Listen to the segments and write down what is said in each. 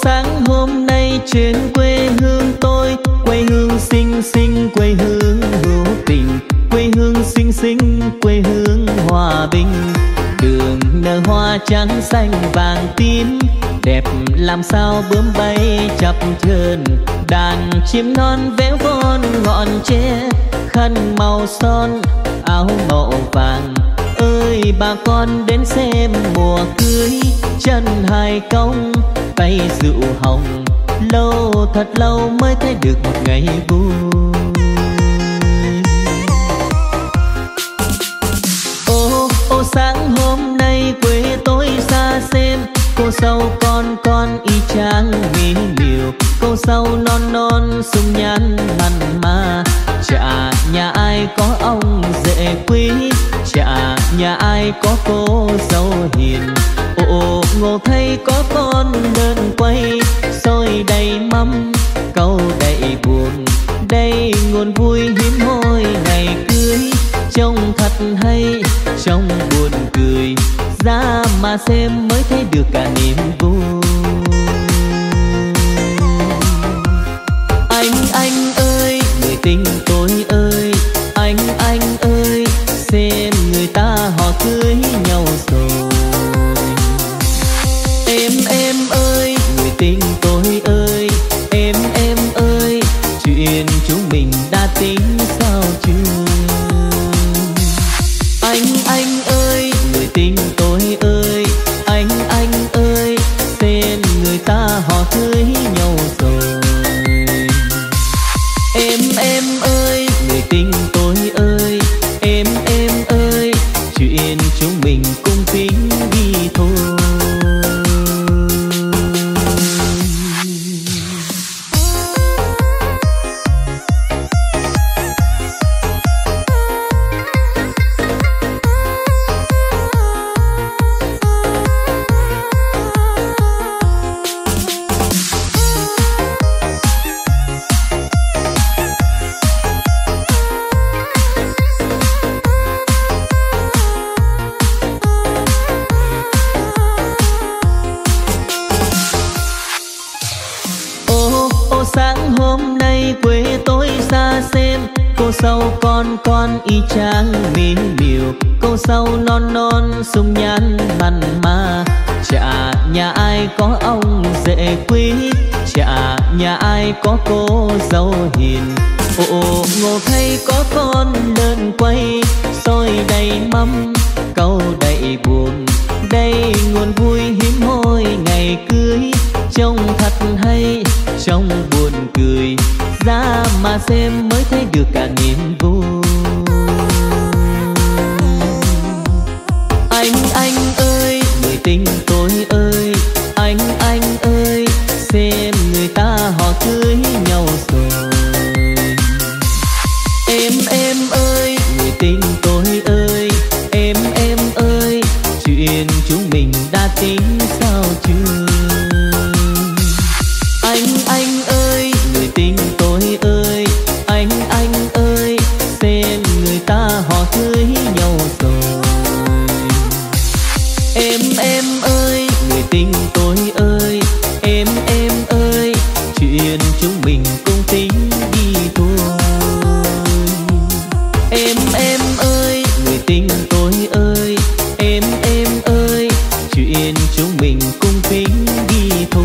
sáng hôm nay trên quê hương tôi, quê hương xinh xinh, quê hương hữu tình, quê hương xinh xinh, quê hương hòa bình. Đường nở hoa trắng xanh vàng tím, đẹp làm sao bướm bay chập chờn. Đàn chim non véo von ngọn tre, khăn màu son áo màu vàng. Ơi bà con đến xem mùa cưới, chân hai cong tay rượu hồng. Lâu thật lâu mới thấy được một ngày vui. Ô sáng hôm nay quê tôi xa xem, cô dâu con y chang mỹ miều. Cô dâu non non sung nhan mặn mà, chả nhà ai có ông rể quý, chả nhà ai có cô dâu hiền. Ồ ngộ thay có con đơn quay, xôi đầy mâm câu đầy buồn. Đây nguồn vui hiếm hoi ngày cưới, trông thật hay trông buồn cười. Ra mà xem mới thấy được cả niềm vui. Anh ơi người tình tôi ơi, anh ơi xem người ta họ cưới nhau rồi. Em ơi người tình tôi ơi, em ơi chuyện chúng mình đã tính sao chưa. Anh ơi người tình tôi ơi, anh ơi xem người ta họ cưới nhau rồi. Em ơi người tình tôi ơi, em ơi chuyện chúng mình cùng tính đi thôi. Sáng hôm nay quê tôi xa xem, cô dâu con y chang mỹ miều. Cô dâu non non sung nhan mặn mà, chả nhà ai có ông rể quý, chả nhà ai có cô dâu hiền. Ồ ngộ thay có con đơn quay, xôi đầy mâm câu đầy buồn. Đây nguồn vui hiếm hoi ngày cưới, trông thật hay trông buồn cười. Ra mà xem mới thấy được cả niềm vui. Anh ơi người tình tôi ơi, anh ơi xem người ta họ cưới nhau rồi. Em ơi người tình tôi ơi, em ơi chuyện chúng mình đã tính sao chưa. Anh ơi người tình tôi ơi, anh ơi xem người ta họ cưới nhau rồi. Em ơi người tình tôi ơi, em ơi chuyện chúng mình cùng tính đi thôi. Em ơi người tình tôi ơi, em ơi chuyện chúng mình cùng tính đi thôi.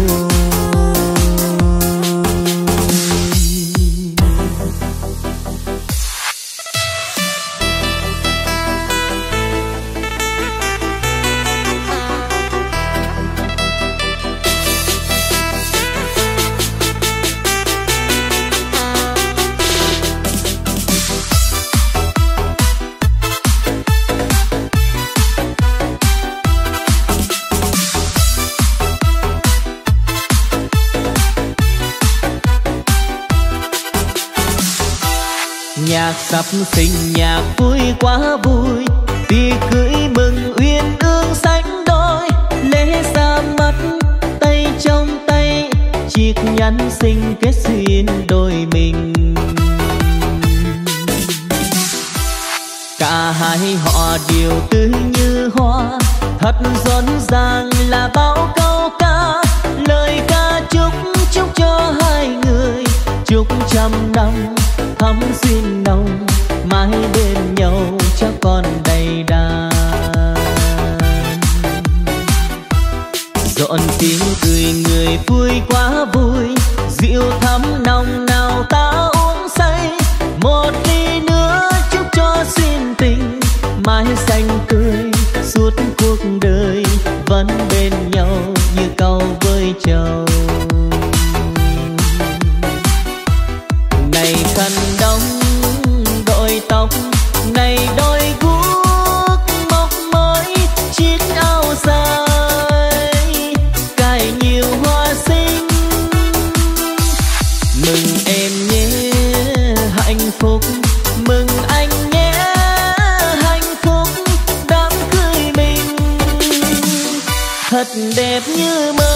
Nhạc sắp sinh nhạc vui quá vui, tiệc cưới mừng uyên ương sánh đôi. Lễ ra mắt tay trong tay, chiếc nhẫn sinh kết duyên đôi mình. Cả hai họ đều tươi như hoa, thật rộn ràng là bao câu ca. Lời ca chúc chúc cho hai người, chúc trăm năm thắm duyên nồng, mãi bên nhau cho con đầy đàn. Dọn tiếng cười người vui quá vui, rượu thắm nồng nào ta uống say. Một ly nữa chúc cho duyên tình, mãi xanh tươi suốt cuộc đời, vẫn bên nhau như câu với trầu. Này khăn đông đội tóc, này đôi guốc móc mới, chiếc áo dài cài nhiều hoa xinh. Mừng em nhé hạnh phúc, mừng anh nhé hạnh phúc, đám cưới mình thật đẹp như mơ.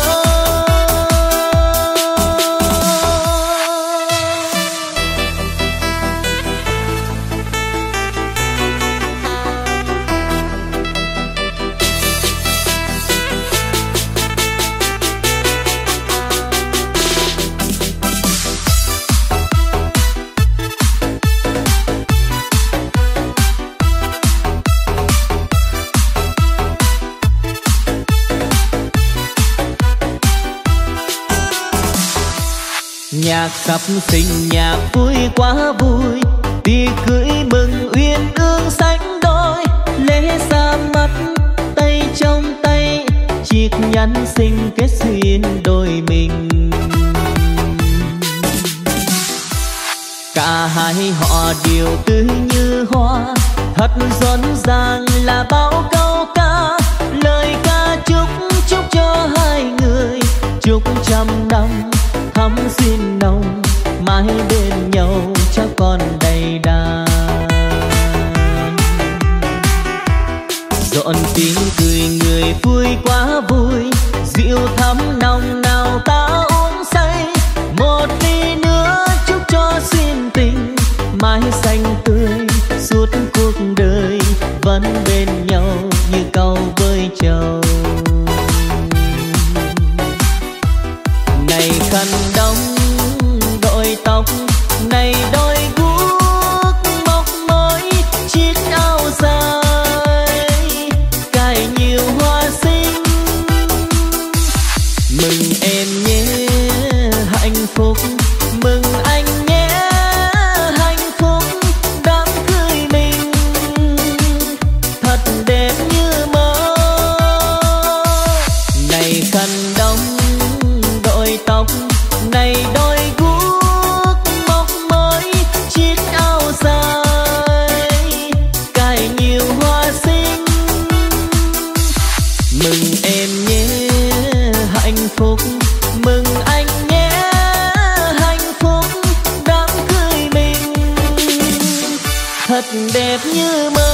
Nhạc sắp sinh nhạc vui quá vui, tiệc cưới mừng uyên ương sánh đôi. Lễ ra mắt tay trong tay, chiếc nhẫn sinh kết duyên đôi mình. Cả hai họ đều tươi như hoa, thật rộn ràng là bao câu ca. Lời ca chúc chúc cho hai người, chúc trăm năm thắm duyên nồng, mãi bên nhau cho con đầy đàn. Dọn tiếng cười người vui quá vui, rượu thắm nồng nào ta uống say. Một ly nữa chúc cho duyên tình, mãi xanh tươi suốt cuộc đời, vẫn bên nhau như câu với trầu. Này khăn đông đội tóc, này đôi guốc móc mới, chiếc áo dài cài nhiều hoa xinh. Mừng em nhé hạnh phúc, mừng anh nhé hạnh phúc, đám cưới mình thật đẹp như mơ. Này khăn đông đội tóc, này đôi guốc móc mới, chiếc áo dài cài nhiều hoa xinh. Mừng em nhé hạnh phúc, mừng anh nhé hạnh phúc, đám cưới mình thật đẹp như mơ.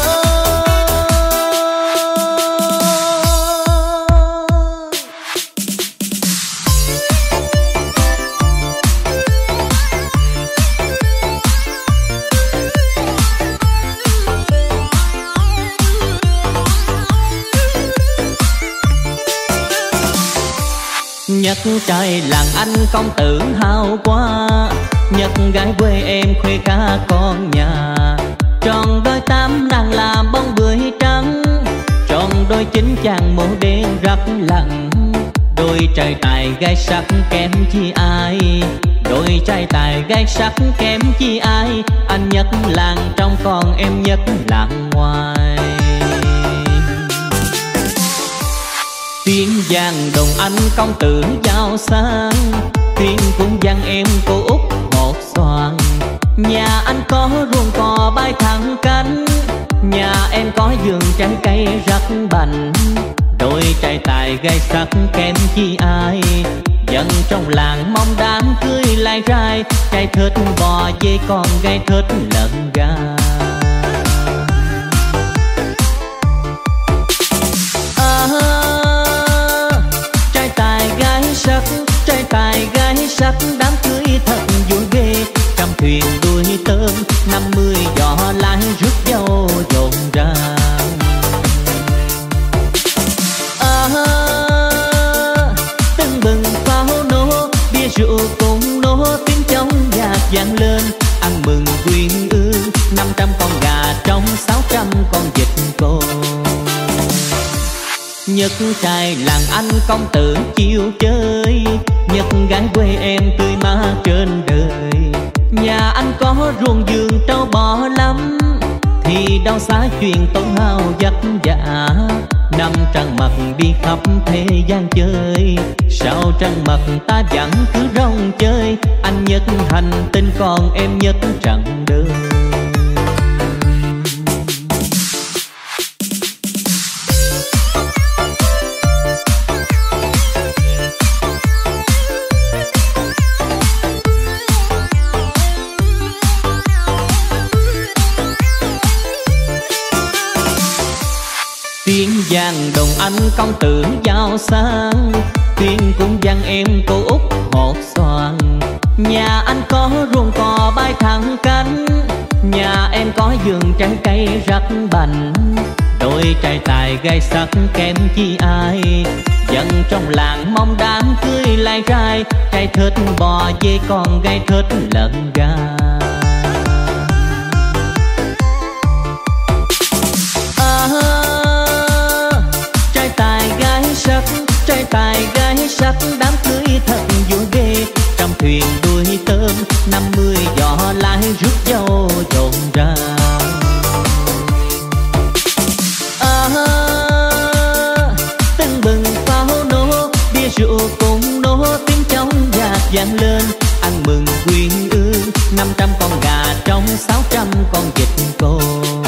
Nhất trai làng anh không tự hào quá, nhất gái quê em khuê ca con nhà. Tròn đôi tám nàng là bông bưởi trắng, tròn đôi chín chàng màu đen rất lặng. Đôi trai tài gái sắc kém chi ai, đôi trai tài gái sắc kém chi ai. Anh nhất làng trong còn em nhất làng ngoài. Tiếng vang đồng anh công tử giàu sang, tiếng cũng vang em cô út một xoàn. Nhà anh có ruộng cò bay thẳng cánh, nhà em có vườn trái cây rất bành. Đôi trai tài gái sắc kém chi ai, dân trong làng mong đám cưới lai rai. Trai thích bò dê còn gái thích lợn gà. Trai tài gái sắc đám cưới thật vui ghê. Trăm thuyền đuôi tôm 50 giỏ lái rước dâu rộn ràng. Tưng bừng pháo nổ Nhất trai làng anh công tử chiêu chơi, nhất gái quê em tươi mát trên đời. Nhà anh có ruộng vườn trâu bò lắm, thì đâu xa chuyện tốn hao vất vả. Năm trăng mật đi khắp thế gian chơi, sao trăng mật ta vẫn cứ rong chơi. Anh nhất hành tinh còn em nhất trọn đời. Tiếng vang đồng anh công tử giàu sang, tiếng cũng vang em cô út hột xoàn. Nhà anh có ruộng cò bay thẳng cánh, nhà em có vườn trái cây rất bành. Đôi trai tài gay sắc kém chi ai, dân trong làng mong đám cưới lai rai. Trai thích bò dê còn gay thích lợn gà. Trai tài gái sắc đám cưới thật vui ghê. Trong thuyền đuôi tôm 50 giỏ lái rước dâu rộn ràng. Tưng bừng pháo nổ, bia rượu cùng nổ, tiếng trong nhạc vang lên. Ăn mừng quyên ương 500 con gà trong 600 con vịt cô.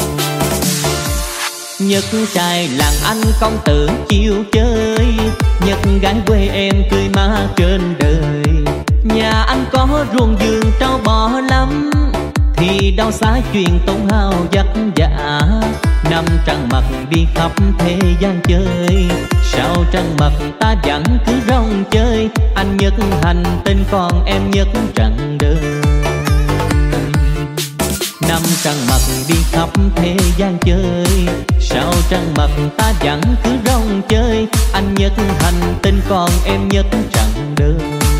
Nhất trai làng anh công tử chiêu chơi, nhất gái quê em tươi mát trên đời. Nhà anh có ruộng vườn trâu bò lắm, thì đâu xa chuyện tốn hao vất vả. Năm trăng mật đi khắp thế gian chơi, sao trăng mật ta vẫn cứ rong chơi. Anh nhất hành tinh còn em nhất trọn đời. Năm trăng mật đi khắp thế gian chơi, sao trăng mật ta vẫn cứ rong chơi. Anh nhất hành tinh còn em nhất trọn đời.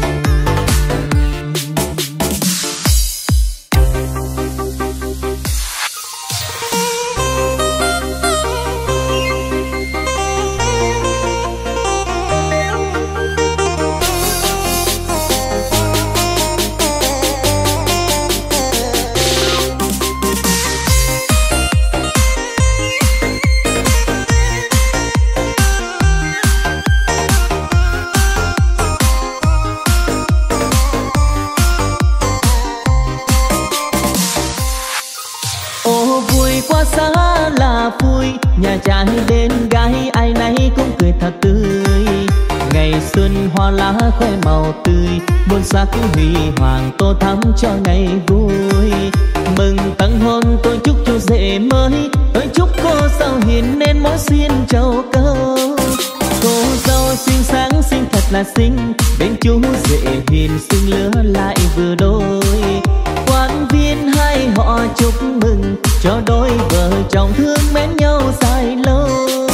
Nhà trai đến gái ai nấy cũng cười thật tươi. Ngày xuân hoa lá khoe màu tươi, muôn sắc huy hoàng tô thắm cho ngày vui. Mừng tặng hôn tôi chúc chú rể mới, tôi chúc cô dâu hiền nên mỗi xuyên châu câu. Cô dâu xinh sáng xinh thật là xinh, bên chú rể hiền xinh lứa lại vừa đôi. Quan viên hai họ chúc mừng cho đôi vợ chồng thương mến nhau dài lâu.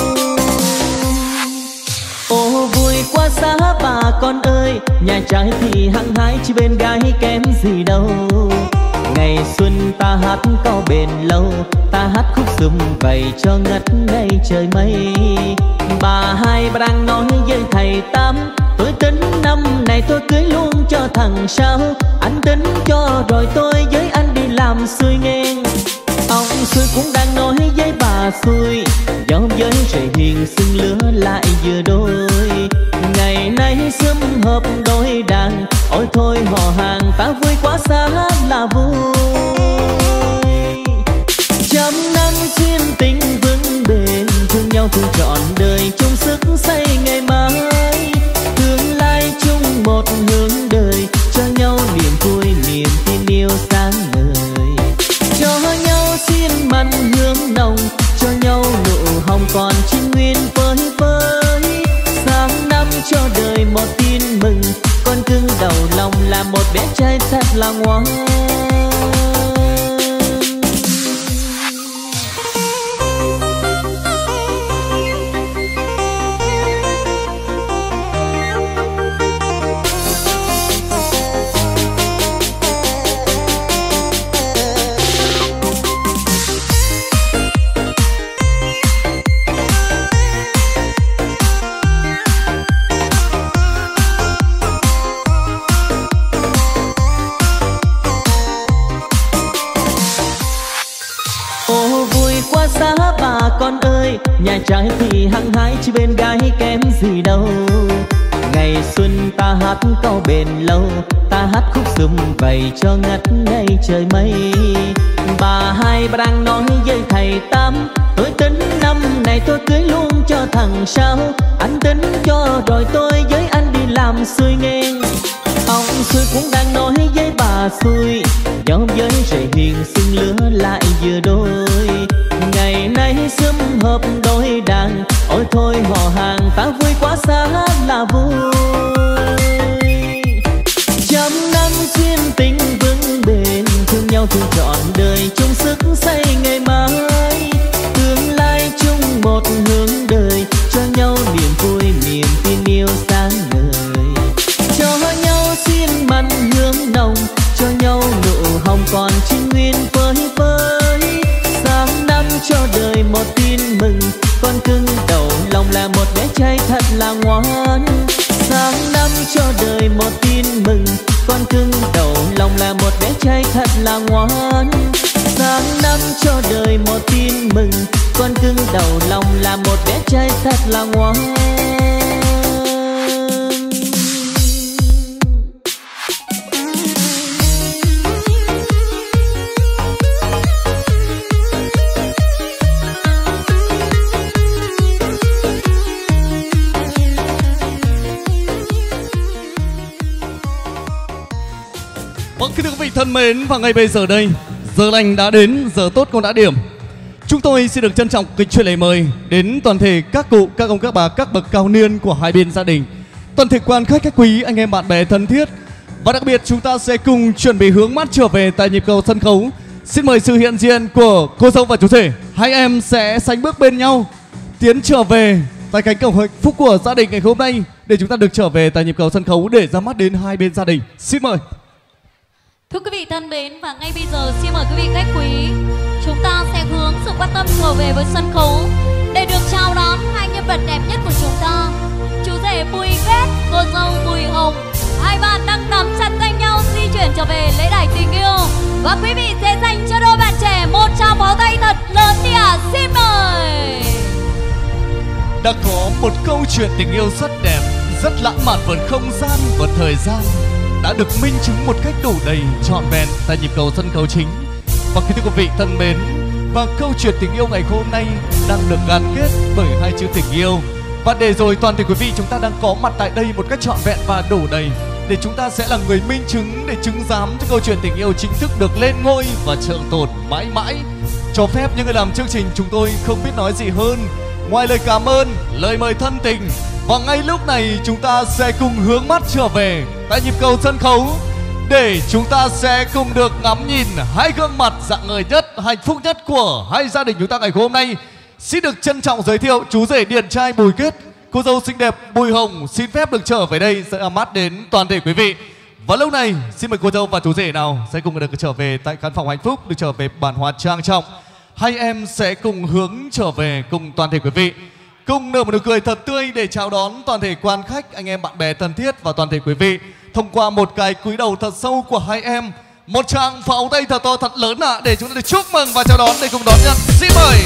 Ô vui quá xa bà con ơi, nhà trai thì hăng hái chỉ bên gái kém gì đâu. Ngày xuân ta hát câu bền lâu, ta hát khúc sum vầy cho ngất ngây trời mây. Bà hai đang nói với thầy Tám, tôi tính năm này tôi cưới luôn cho thằng sao. Anh tính cho rồi tôi với anh đi làm xuôi ngang. Ông xuôi cũng đang nói với bà xuôi, do với rể hiền xưng lứa lại vừa đôi. Ngày nay sum họp đôi đàn, ôi thôi họ hàng ta vui quá xa là vui. Trăm năm duyên tình vững bền, thương nhau thương trọn đời chung sức xây ngày mai. Tương lai chung một hướng đời, cho nhau niềm vui niềm tin yêu sáng ngời. Cho nhau xin mặn hương nồng, cho nhau nụ hồng còn chín nguyên phơi phới. Sáng năm cho đời một tin mừng, con cưng đầu lòng là một bé trai thật là ngoan. nhà trai thì hăng hái chứ bên gái kém gì đâu. Ngày xuân ta hát câu bền lâu, ta hát khúc sum vầy cho ngất ngây trời mây. Bà hai đang nói với thầy Tám, tôi tính năm này tôi cưới luôn cho thằng Sáu. Anh tính cho rồi tôi với anh đi làm xuôi ngang. Ông xuôi cũng đang nói với bà xuôi, nhau với rể hiền xưng lứa lại vừa đôi. Ngày nay sum họp đôi đàn, ôi thôi họ hàng ta vui quá xa là vui. Trăm năm duyên tình vững bền, thương nhau thương trọn đời chung sức xây ngày mai. Tương lai chung một hướng đời, cho nhau niềm vui niềm tin yêu sáng ngời. Cho nhau xin mặn hương nồng, cho nhau nụ hồng còn trinh nguyên phơi phới. Sáng năm cho đời một tin mừng, con cưng đầu lòng là một bé trai thật là ngoan. Sáng năm cho đời một tin mừng, con cưng đầu lòng là một bé trai thật là ngoan. Sáng năm cho đời một tin mừng, con cưng đầu lòng là một bé trai thật là ngoan. Vâng, kính thưa quý vị thân mến, và ngay bây giờ đây, giờ lành đã đến, giờ tốt cũng đã điểm. Chúng tôi xin được trân trọng kính truyền lời mời đến toàn thể các cụ, các ông, các bà, các bậc cao niên của hai bên gia đình, toàn thể quan khách quý, anh em bạn bè thân thiết, và đặc biệt chúng ta sẽ cùng chuẩn bị hướng mắt trở về tại nhịp cầu sân khấu. Xin mời sự hiện diện của cô dâu và chú rể, hai em sẽ sánh bước bên nhau tiến trở về tại cánh cổng hạnh phúc của gia đình ngày hôm nay, để chúng ta được trở về tại nhịp cầu sân khấu để ra mắt đến hai bên gia đình. Xin mời. Thưa quý vị thân mến, và ngay bây giờ xin mời quý vị khách quý, chúng ta sẽ hướng sự quan tâm trở về với sân khấu để được chào đón hai nhân vật đẹp nhất của chúng ta, chú rể Bùi Kết, cô dâu Bùi Hồng. Hai bạn đang nắm chặt tay nhau di chuyển trở về lễ đài tình yêu, và quý vị sẽ dành cho đôi bạn trẻ một tràng pháo tay thật lớn đi ạ. Xin mời. Đã có một câu chuyện tình yêu rất đẹp, rất lãng mạn vượt không gian và thời gian, đã được minh chứng một cách đủ đầy trọn vẹn tại nhịp cầu sân khấu chính. Và kính thưa quý vị thân mến, và câu chuyện tình yêu ngày hôm nay đang được gắn kết bởi hai chữ tình yêu. Và để rồi toàn thể quý vị chúng ta đang có mặt tại đây một cách trọn vẹn và đủ đầy, để chúng ta sẽ là người minh chứng để chứng giám cho câu chuyện tình yêu chính thức được lên ngôi và trường tồn mãi mãi. Cho phép những người làm chương trình chúng tôi không biết nói gì hơn ngoài lời cảm ơn, lời mời thân tình. Và ngay lúc này chúng ta sẽ cùng hướng mắt trở về tại nhịp cầu sân khấu, để chúng ta sẽ cùng được ngắm nhìn hai gương mặt rạng ngời nhất, hạnh phúc nhất của hai gia đình chúng ta ngày hôm nay. Xin được trân trọng giới thiệu chú rể điển trai Bùi Kết, cô dâu xinh đẹp Bùi Hồng xin phép được trở về đây sẽ mắt đến toàn thể quý vị. Và lúc này xin mời cô dâu và chú rể nào sẽ cùng được trở về tại căn phòng hạnh phúc, được trở về bàn hoa trang trọng. Hai em sẽ cùng hướng trở về cùng toàn thể quý vị, cùng nở một nụ cười thật tươi để chào đón toàn thể quan khách, anh em bạn bè thân thiết và toàn thể quý vị thông qua một cái cúi đầu thật sâu của hai em. Một tràng pháo tay thật to thật lớn ạ, để chúng ta được chúc mừng và chào đón để cùng đón nhận. Xin mời.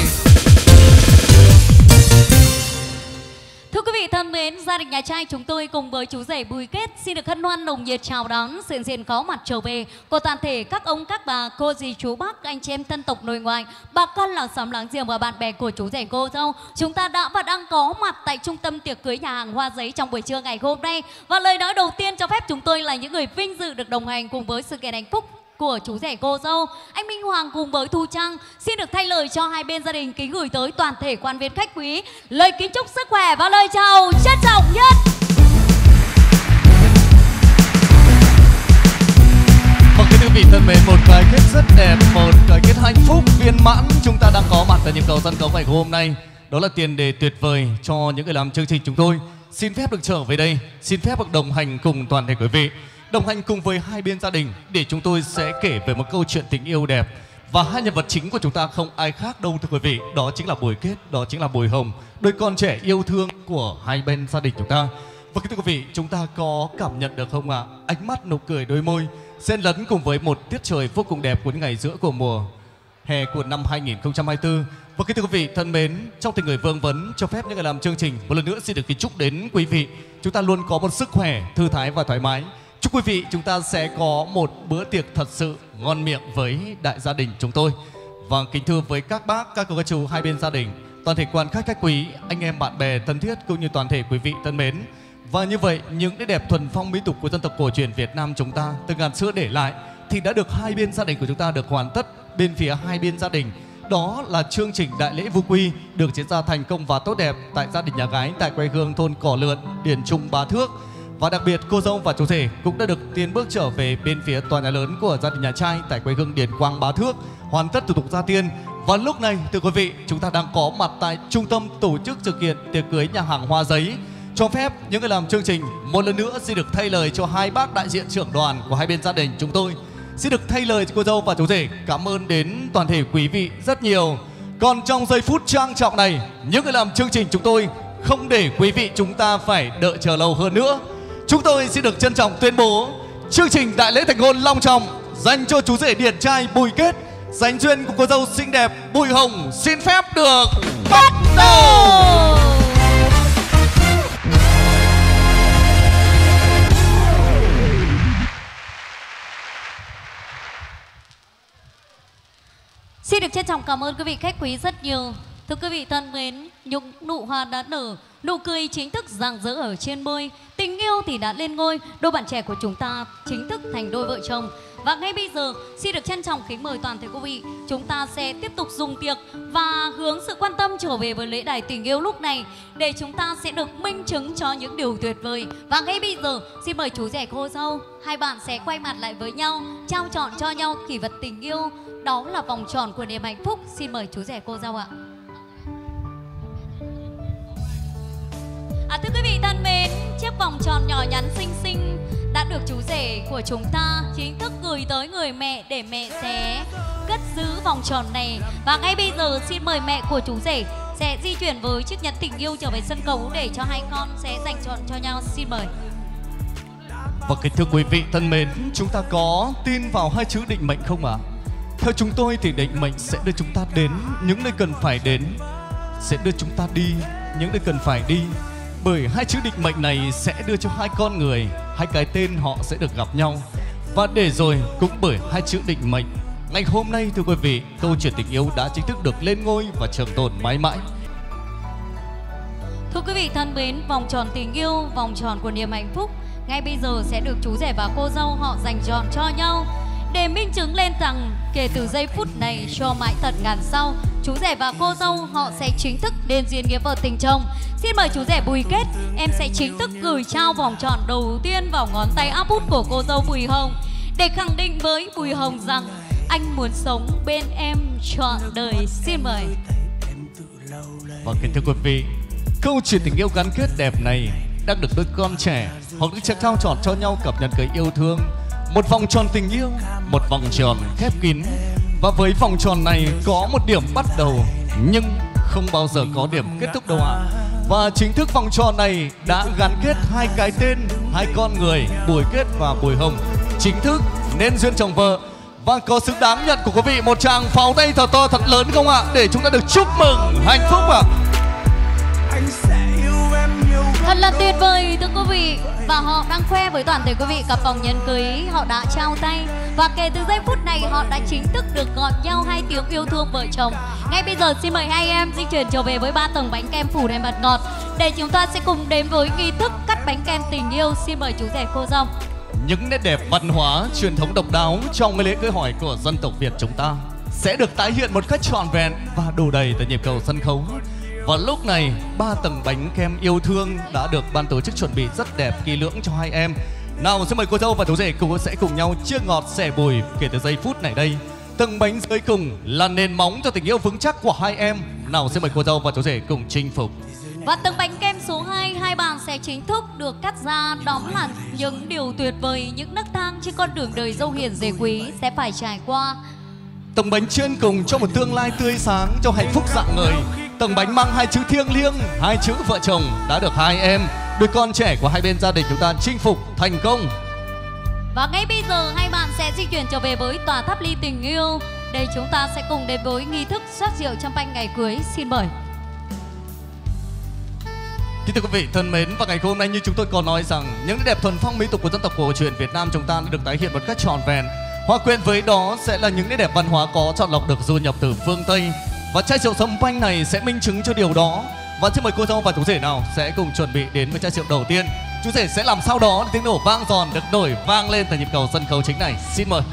Thưa quý vị thân mến, gia đình nhà trai chúng tôi cùng với chú rể Bùi Kết xin được hân hoan nồng nhiệt chào đón sự hiện diện có mặt trở về của toàn thể các ông, các bà, cô dì, chú bác, anh chị em thân tộc nội ngoại, bà con làng xóm láng giềng và bạn bè của chú rể cô dâu. Chúng ta đã và đang có mặt tại trung tâm tiệc cưới nhà hàng Hoa Giấy trong buổi trưa ngày hôm nay. Và lời nói đầu tiên cho phép chúng tôi là những người vinh dự được đồng hành cùng với sự kiện hạnh phúc của chú rể cô dâu. Anh Minh Hoàng cùng với Thu Trang xin được thay lời cho hai bên gia đình kính gửi tới toàn thể quan viên khách quý lời kính chúc sức khỏe và lời chào trân trọng nhất. Vâng, quý vị thân mến, một cái kết rất đẹp, một cái kết hạnh phúc viên mãn chúng ta đang có mặt tại nhịp cầu sân khấu ngày hôm nay. Đó là tiền đề tuyệt vời cho những người làm chương trình chúng tôi. Xin phép được trở về đây, xin phép được đồng hành cùng toàn thể quý vị, đồng hành cùng với hai bên gia đình để chúng tôi sẽ kể về một câu chuyện tình yêu đẹp. Và hai nhân vật chính của chúng ta không ai khác đâu thưa quý vị, đó chính là Bùi Kết, đó chính là Bùi Hồng, đôi con trẻ yêu thương của hai bên gia đình chúng ta. Và thưa quý vị, chúng ta có cảm nhận được không ạ? Ánh mắt, nụ cười, đôi môi xen lẫn cùng với một tiết trời vô cùng đẹp của những ngày giữa của mùa hè của năm 2024. Và kính thưa quý vị thân mến, trong tình người vương vấn cho phép những người làm chương trình một lần nữa xin được kính chúc đến quý vị chúng ta luôn có một sức khỏe, thư thái và thoải mái. Chúc quý vị chúng ta sẽ có một bữa tiệc thật sự ngon miệng với đại gia đình chúng tôi. Và kính thưa với các bác, các cô, các chú hai bên gia đình, toàn thể quan khách, khách quý, anh em bạn bè thân thiết cũng như toàn thể quý vị thân mến. Và như vậy, những nét đẹp thuần phong mỹ tục của dân tộc cổ truyền Việt Nam chúng ta từ ngàn xưa để lại thì đã được hai bên gia đình của chúng ta được hoàn tất. Bên phía hai bên gia đình, đó là chương trình đại lễ vu quy được diễn ra thành công và tốt đẹp tại gia đình nhà gái tại quê hương thôn Cỏ Lượn, Điền Trung, Bá Thước. Và đặc biệt cô dâu và chú rể cũng đã được tiến bước trở về bên phía tòa nhà lớn của gia đình nhà trai tại quê hương Điền Quang, Bá Thước, hoàn tất thủ tục gia tiên. Và lúc này thưa quý vị, chúng ta đang có mặt tại trung tâm tổ chức sự kiện tiệc cưới nhà hàng Hoa Giấy. Cho phép những người làm chương trình một lần nữa xin được thay lời cho hai bác đại diện trưởng đoàn của hai bên gia đình chúng tôi. Xin được thay lời cho cô dâu và chú rể cảm ơn đến toàn thể quý vị rất nhiều. Còn trong giây phút trang trọng này, những người làm chương trình chúng tôi không để quý vị chúng ta phải đợi chờ lâu hơn nữa. Chúng tôi xin được trân trọng tuyên bố chương trình đại lễ thành hôn long trọng dành cho chú rể điển trai Bùi Kết, dành duyên của cô dâu xinh đẹp Bùi Hồng xin phép được bắt đầu. Xin được trân trọng cảm ơn quý vị khách quý rất nhiều. Thưa quý vị thân mến, những nụ hoa đã nở, nụ cười chính thức rạng rỡ ở trên môi, tình yêu thì đã lên ngôi, đôi bạn trẻ của chúng ta chính thức thành đôi vợ chồng. Và ngay bây giờ, xin được trân trọng kính mời toàn thể quý vị, chúng ta sẽ tiếp tục dùng tiệc và hướng sự quan tâm trở về với lễ đài tình yêu lúc này để chúng ta sẽ được minh chứng cho những điều tuyệt vời. Và ngay bây giờ, xin mời chú rể cô dâu, hai bạn sẽ quay mặt lại với nhau, trao chọn cho nhau kỷ vật tình yêu. Đó là vòng tròn của niềm hạnh phúc. Xin mời chú rể cô dâu ạ. Thưa quý vị thân mến, chiếc vòng tròn nhỏ nhắn xinh xinh đã được chú rể của chúng ta chính thức gửi tới người mẹ để mẹ sẽ cất giữ vòng tròn này. Và ngay bây giờ xin mời mẹ của chú rể sẽ di chuyển với chiếc nhẫn tình yêu trở về sân khấu để cho hai con sẽ dành chọn cho nhau. Xin mời. Và kính thưa quý vị thân mến, chúng ta có tin vào hai chữ định mệnh không ạ? Theo chúng tôi thì định mệnh sẽ đưa chúng ta đến những nơi cần phải đến, sẽ đưa chúng ta đi những nơi cần phải đi. Bởi hai chữ định mệnh này sẽ đưa cho hai con người hai cái tên họ sẽ được gặp nhau. Và để rồi cũng bởi hai chữ định mệnh, ngày hôm nay thưa quý vị, câu chuyện tình yêu đã chính thức được lên ngôi và trường tồn mãi mãi. Thưa quý vị thân mến, vòng tròn tình yêu, vòng tròn của niềm hạnh phúc ngay bây giờ sẽ được chú rể và cô dâu họ dành chọn cho nhau để minh chứng lên rằng kể từ giây phút này cho mãi tận ngàn sau, chú rể và cô dâu họ sẽ chính thức đến duyên nghĩa vợ tình chồng. Xin mời chú rể Bùi Kết, em sẽ chính thức gửi trao vòng tròn đầu tiên vào ngón tay áp út của cô dâu Bùi Hồng để khẳng định với Bùi Hồng rằng anh muốn sống bên em trọn đời. Xin mời. Và kính thưa quý vị, câu chuyện tình yêu gắn kết đẹp này đang được đôi con trẻ hoặc những chiếc trao trọn cho nhau cặp nhẫn cưới yêu thương. Một vòng tròn tình yêu, một vòng tròn khép kín. Và với vòng tròn này có một điểm bắt đầu nhưng không bao giờ có điểm kết thúc đâu ạ. Và chính thức vòng tròn này đã gắn kết hai cái tên, hai con người Bùi Kết và Bùi Hồng chính thức nên duyên chồng vợ. Và có xứng đáng nhận của quý vị một tràng pháo tay thật to thật lớn không ạ, để chúng ta được chúc mừng hạnh phúc ạ. Thật là tuyệt vời thưa quý vị. Và họ đang khoe với toàn thể quý vị cặp vòng nhẫn cưới họ đã trao tay. Và kể từ giây phút này họ đã chính thức được gọi nhau hai tiếng yêu thương vợ chồng. Ngay bây giờ xin mời hai em di chuyển trở về với 3 tầng bánh kem phủ đầy mật ngọt để chúng ta sẽ cùng đến với nghi thức cắt bánh kem tình yêu. Xin mời chú rể cô dâu. Những nét đẹp văn hóa truyền thống độc đáo trong lễ cưới hỏi của dân tộc Việt chúng ta sẽ được tái hiện một cách trọn vẹn và đủ đầy tại nhịp cầu sân khấu. Và lúc này 3 tầng bánh kem yêu thương đã được ban tổ chức chuẩn bị rất đẹp kỹ lưỡng cho hai em. Nào xin mời cô dâu và chú rể cùng sẽ cùng nhau chia ngọt sẻ bùi kể từ giây phút này đây. Tầng bánh dưới cùng là nền móng cho tình yêu vững chắc của hai em. Nào xin mời cô dâu và chú rể cùng chinh phục. Và tầng bánh kem số 2, hai bạn sẽ chính thức được cắt ra. Đó là những điều tuyệt vời, những nấc thang trên con đường đời dâu hiền rể quý sẽ phải trải qua. Tầng bánh trên cùng cho một tương lai tươi sáng, cho hạnh phúc rạng ngời. Tầng bánh mang hai chữ thiêng liêng, hai chữ vợ chồng đã được hai em, đôi con trẻ của hai bên gia đình chúng ta chinh phục thành công. Và ngay bây giờ hai bạn sẽ di chuyển trở về với tòa tháp ly tình yêu để chúng ta sẽ cùng đến với nghi thức rót rượu champagne ngày cưới. Xin mời. Kính thưa quý vị thân mến, và ngày hôm nay như chúng tôi còn nói rằng những nét đẹp thuần phong mỹ tục của dân tộc cổ truyền Việt Nam chúng ta đã được tái hiện một cách trọn vẹn. Hòa quyện với đó sẽ là những nét đẹp văn hóa có chọn lọc được du nhập từ phương Tây, và chai rượu champagne này sẽ minh chứng cho điều đó. Và xin mời cô dâu và chú rể nào sẽ cùng chuẩn bị đến với chai rượu đầu tiên. Chú rể sẽ làm sao đó để tiếng nổ vang giòn được nổi vang lên tại nhịp cầu sân khấu chính này. Xin mời.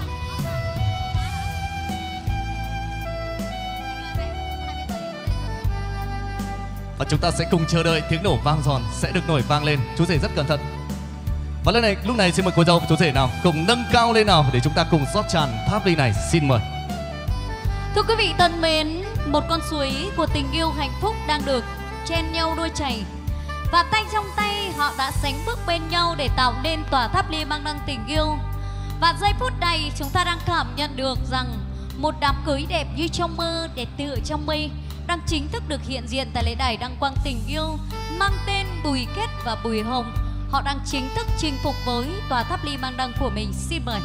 Và chúng ta sẽ cùng chờ đợi tiếng nổ vang giòn sẽ được nổi vang lên. Chú rể rất cẩn thận. Và lúc này xin mời cô dâu và chú rể nào cùng nâng cao lên nào để chúng ta cùng rót tràn tháp ly này. Xin mời. Thưa quý vị thân mến, một con suối của tình yêu hạnh phúc đang được chen nhau đôi chảy, và tay trong tay họ đã sánh bước bên nhau để tạo nên tòa tháp ly mang đăng tình yêu. Và giây phút này chúng ta đang cảm nhận được rằng một đám cưới đẹp như trong mơ, đẹp tựa trong mây đang chính thức được hiện diện tại lễ đài đăng quang tình yêu mang tên Bùi Kết và Bùi Hồng. Họ đang chính thức chinh phục với tòa tháp ly mang đăng của mình. Xin mời.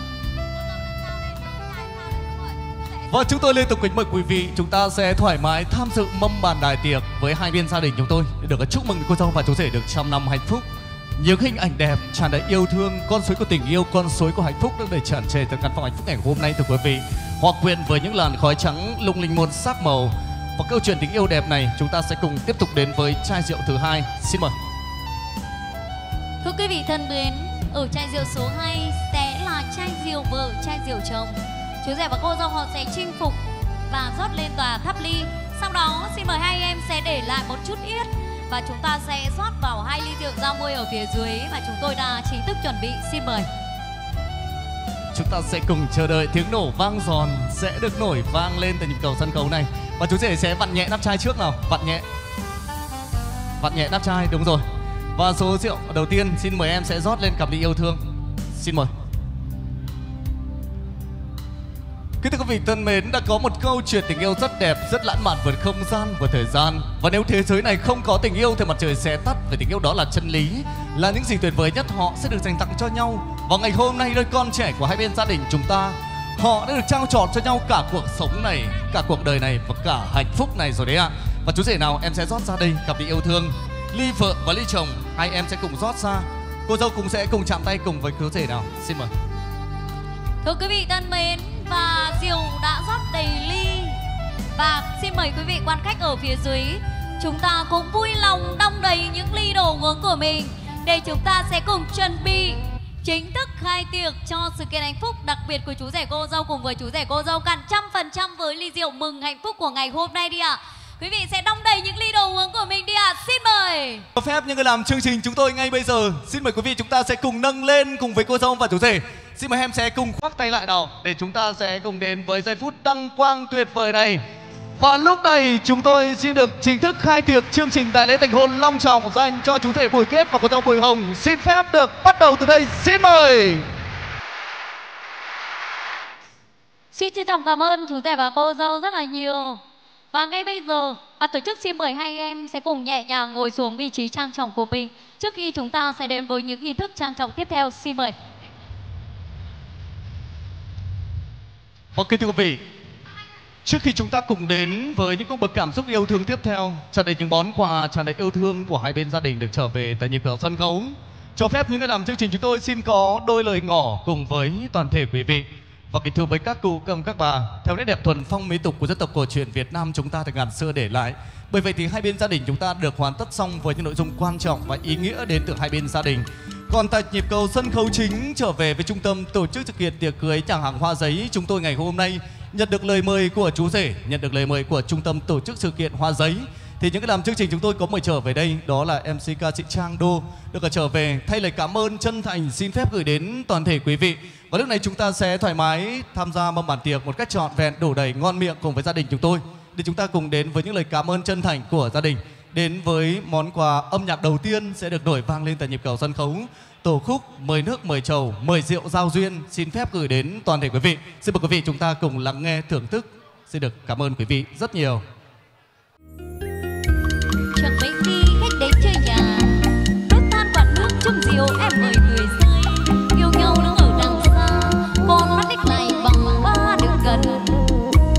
Và chúng tôi liên tục kính mời quý vị, chúng ta sẽ thoải mái tham dự mâm bàn đài tiệc với hai bên gia đình chúng tôi để được chúc mừng cô dâu và chú rể được trăm năm hạnh phúc. Những hình ảnh đẹp tràn đầy yêu thương, con suối của tình yêu, con suối của hạnh phúc đang đầy tràn trề từ căn phòng hạnh phúc ngày hôm nay thưa quý vị. Hòa quyện với những làn khói trắng lung linh muôn sắc màu và câu chuyện tình yêu đẹp này, chúng ta sẽ cùng tiếp tục đến với chai rượu thứ hai. Xin mời. Thưa quý vị thân mến, ở chai rượu số 2 sẽ là chai rượu vợ, chai rượu chồng. Chú rể và cô dâu họ sẽ chinh phục và rót lên tòa tháp ly. Sau đó xin mời hai em sẽ để lại một chút yết và chúng ta sẽ rót vào 2 ly rượu giao môi ở phía dưới mà chúng tôi đã chính thức chuẩn bị. Xin mời. Chúng ta sẽ cùng chờ đợi tiếng nổ vang giòn sẽ được nổi vang lên tại nhịp cầu sân khấu này. Và chú rể sẽ vặn nhẹ nắp chai trước nào, vặn nhẹ nắp chai, đúng rồi. Và số rượu đầu tiên xin mời em sẽ rót lên cặp ly yêu thương. Xin mời. Kính thưa quý vị thân mến, đã có một câu chuyện tình yêu rất đẹp, rất lãng mạn vượt không gian, vượt thời gian. Và nếu thế giới này không có tình yêu thì mặt trời sẽ tắt. Vì tình yêu đó là chân lý, là những gì tuyệt vời nhất họ sẽ được dành tặng cho nhau. Và ngày hôm nay đôi con trẻ của hai bên gia đình chúng ta, họ đã được trao trọn cho nhau cả cuộc sống này, cả cuộc đời này và cả hạnh phúc này rồi đấy ạ. Và chú rể nào em sẽ rót ra đây cặp ly yêu thương, ly vợ và ly chồng, hai em sẽ cùng rót ra. Cô dâu cũng sẽ cùng chạm tay cùng với chú rể nào. Xin mời. Thưa quý vị thân mến, và rượu đã rót đầy ly. Và xin mời quý vị quan khách ở phía dưới, chúng ta cũng vui lòng đong đầy những ly đồ uống của mình để chúng ta sẽ cùng chuẩn bị chính thức khai tiệc cho sự kiện hạnh phúc đặc biệt của chú rể cô dâu cùng với chú rể cô dâu cạn 100% với ly rượu mừng hạnh phúc của ngày hôm nay đi ạ. Quý vị sẽ đong đầy những ly đồ uống của mình đi ạ. Xin mời. Cho phép những người làm chương trình chúng tôi ngay bây giờ, xin mời quý vị chúng ta sẽ cùng nâng lên cùng với cô dâu và chú rể. Xin mời em sẽ cùng khoác tay lại nào để chúng ta sẽ cùng đến với giây phút đăng quang tuyệt vời này. Và lúc này chúng tôi xin được chính thức khai tiệc chương trình đại lễ thành hôn long trọng dành cho chú rể Bùi Kết và cô dâu Bùi Hồng. Xin phép được bắt đầu từ đây. Xin mời. Xin trân trọng cảm ơn chú rể và cô dâu rất là nhiều. Và ngay bây giờ, ban tổ chức xin mời hai em sẽ cùng nhẹ nhàng ngồi xuống vị trí trang trọng của mình trước khi chúng ta sẽ đến với những nghi thức trang trọng tiếp theo. Xin mời. Ok thưa quý vị, trước khi chúng ta cùng đến với những cung bậc cảm xúc yêu thương tiếp theo, tràn đầy những món quà tràn đầy yêu thương của hai bên gia đình được trở về tại nhịp cầu sân khấu, cho phép những người làm chương trình chúng tôi xin có đôi lời ngỏ cùng với toàn thể quý vị. Và kính thưa với các cụ cầm các bà, theo nét đẹp thuần phong mỹ tục của dân tộc cổ truyền Việt Nam chúng ta từ ngàn xưa để lại, bởi vậy thì hai bên gia đình chúng ta được hoàn tất xong với những nội dung quan trọng và ý nghĩa đến từ hai bên gia đình. Còn tại nhịp cầu sân khấu chính trở về với trung tâm tổ chức sự kiện tiệc cưới Tràng Hàng Hoa Giấy, chúng tôi ngày hôm nay nhận được lời mời của chú rể, nhận được lời mời của trung tâm tổ chức sự kiện Hoa Giấy. Thì những cái làm chương trình chúng tôi có mời trở về đây, đó là MC ca sĩ Trang Đô được trở về thay lời cảm ơn chân thành xin phép gửi đến toàn thể quý vị. Và lúc này chúng ta sẽ thoải mái tham gia mâm bàn tiệc một cách trọn vẹn đủ đầy ngon miệng cùng với gia đình chúng tôi, để chúng ta cùng đến với những lời cảm ơn chân thành của gia đình. Đến với món quà âm nhạc đầu tiên sẽ được nổi vang lên tại nhịp cầu sân khấu, tổ khúc Mời Nước Mời Trầu Mời Rượu Giao Duyên xin phép gửi đến toàn thể quý vị. Xin mời quý vị chúng ta cùng lắng nghe thưởng thức. Xin được cảm ơn quý vị rất nhiều. Chuẩn bị khi khách đến chơi nhà, đốt than quạt nước chung rượu em mời người rơi, yêu nhau đứng ở đằng xa, con mắt đích lại bằng ba đường gần.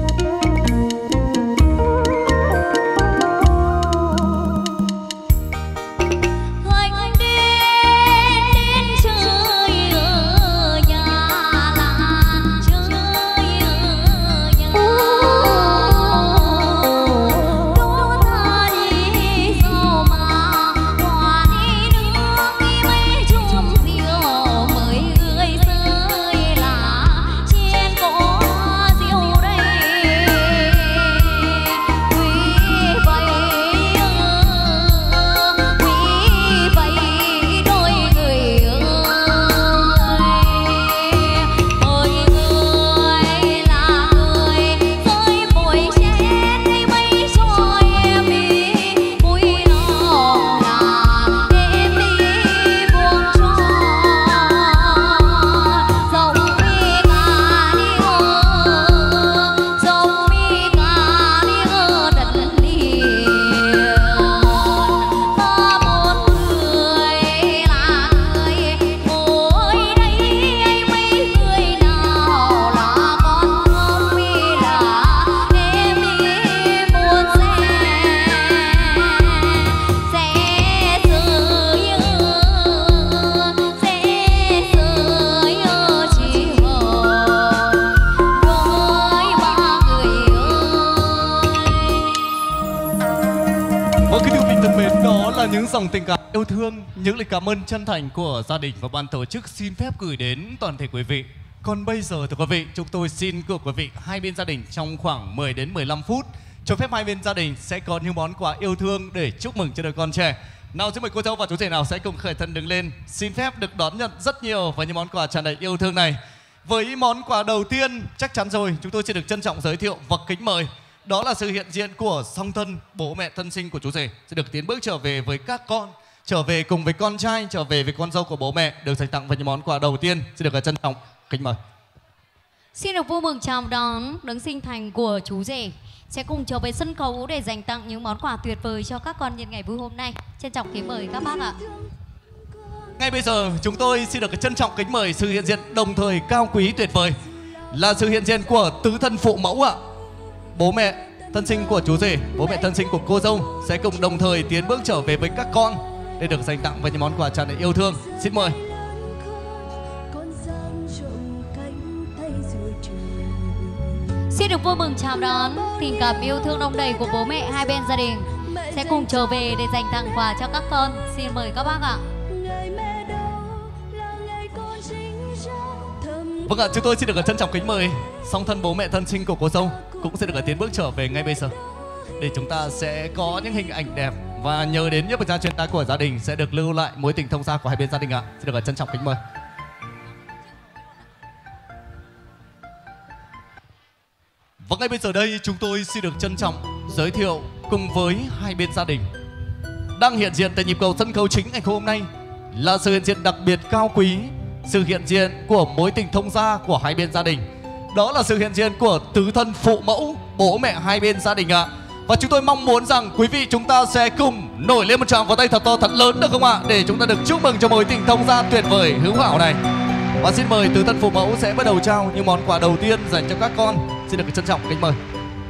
dòng tình cảm yêu thương, những lời cảm ơn chân thành của gia đình và ban tổ chức xin phép gửi đến toàn thể quý vị. Còn bây giờ thưa quý vị, chúng tôi xin gửi quý vị hai bên gia đình trong khoảng 10 đến 15 phút. Cho phép hai bên gia đình sẽ có những món quà yêu thương để chúc mừng cho đời con trẻ. Nào xin mời cô dâu và chú rể nào sẽ cùng khởi thân đứng lên, xin phép được đón nhận rất nhiều và những món quà tràn đầy yêu thương này. Với món quà đầu tiên chắc chắn rồi, chúng tôi sẽ được trân trọng giới thiệu và kính mời. Đó là sự hiện diện của song thân bố mẹ thân sinh của chú rể sẽ được tiến bước trở về với các con, trở về cùng với con trai, trở về với con dâu của bố mẹ, được dành tặng với những món quà đầu tiên sẽ được trân trọng kính mời. Xin được vui mừng chào đón đấng sinh thành của chú rể sẽ cùng trở về sân khấu để dành tặng những món quà tuyệt vời cho các con nhân ngày vui hôm nay. Trân trọng kính mời các bác ạ. Ngay bây giờ chúng tôi xin được trân trọng kính mời sự hiện diện đồng thời cao quý tuyệt vời là sự hiện diện của tứ thân phụ mẫu ạ. Bố mẹ thân sinh của chú rể, bố mẹ thân sinh của cô dâu sẽ cùng đồng thời tiến bước trở về với các con để được dành tặng với những món quà tràn đầy yêu thương. Xin mời. Xin được vui mừng chào đón tình cảm yêu thương đong đầy của bố mẹ hai bên gia đình sẽ cùng trở về để dành tặng quà cho các con. Xin mời các bác ạ. Vâng ạ, chúng tôi xin được trân trọng kính mời song thân bố mẹ thân sinh của cô dâu cũng sẽ được tiến bước trở về ngay bây giờ để chúng ta sẽ có những hình ảnh đẹp và nhờ đến những bậc cha truyền ta của gia đình sẽ được lưu lại mối tình thông gia của hai bên gia đình ạ. Xin được trân trọng kính mời. Và ngay bây giờ đây chúng tôi xin được trân trọng giới thiệu cùng với hai bên gia đình đang hiện diện tại nhịp cầu sân khấu chính ngày hôm nay là sự hiện diện đặc biệt cao quý, sự hiện diện của mối tình thông gia của hai bên gia đình. Đó là sự hiện diện của tứ thân phụ mẫu, bố mẹ hai bên gia đình ạ. Và chúng tôi mong muốn rằng quý vị chúng ta sẽ cùng nổi lên một tràng pháo tay thật to thật lớn được không ạ? Để chúng ta được chúc mừng cho mối tình thông gia tuyệt vời hữu hảo này. Và xin mời tứ thân phụ mẫu sẽ bắt đầu trao những món quà đầu tiên dành cho các con. Xin được trân trọng kính mời.